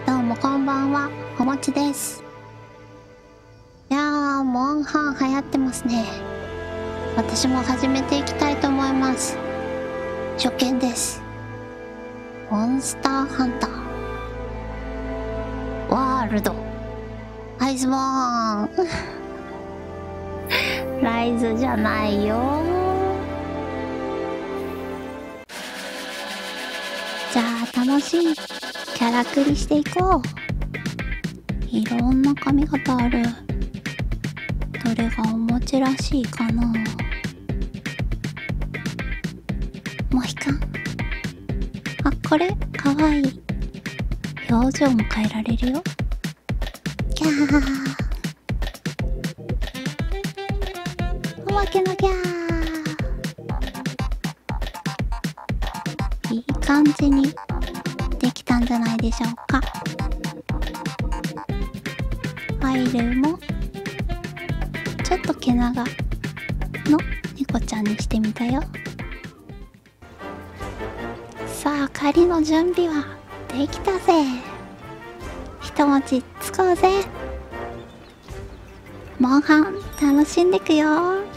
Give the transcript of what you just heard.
どうもこんばんは、おもちです。いやー、モンハン流行ってますね。私も始めていきたいと思います。初見です。モンスターハンターワールドアイスボーンライズじゃないよー。じゃあ楽しいキャラクリしていこう。いろんな髪型ある。どれがおもちらしいかな。モヒカン。あ、これかわいい。表情も変えられるよ。キャー。おまけのキャー。いい感じにできたんじゃないでしょうか。アイルもちょっと毛長の猫ちゃんにしてみたよ。さあ、狩りの準備はできたぜ。一文字つこうぜ。モンハン楽しんでくよ。